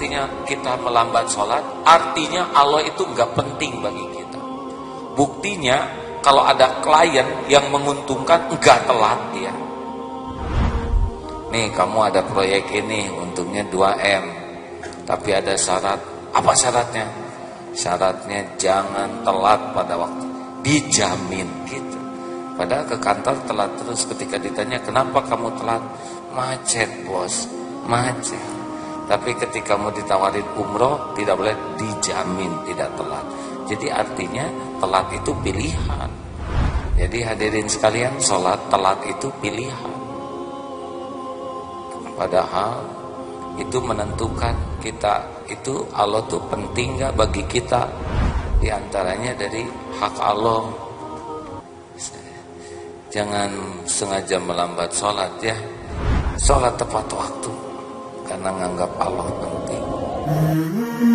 artinya kita melambat sholat? Artinya Allah itu nggak penting bagi kita. Buktinya kalau ada klien yang menguntungkan nggak telat dia. Nih kamu ada proyek ini untungnya 2M, tapi ada syarat. Apa syaratnya? Syaratnya jangan telat pada waktu. Dijamin gitu. Padahal ke kantor telat terus, ketika ditanya kenapa kamu telat? Macet bos, macet. Tapi ketika mau ditawarin umroh tidak boleh, dijamin tidak telat. Jadi artinya telat itu pilihan. Jadi hadirin sekalian, sholat telat itu pilihan. Padahal itu menentukan kita itu Allah tuh penting gak bagi kita. Di antaranya dari hak Allah. Jangan sengaja melambat sholat ya. Sholat tepat waktu karena nganggap Allah penting.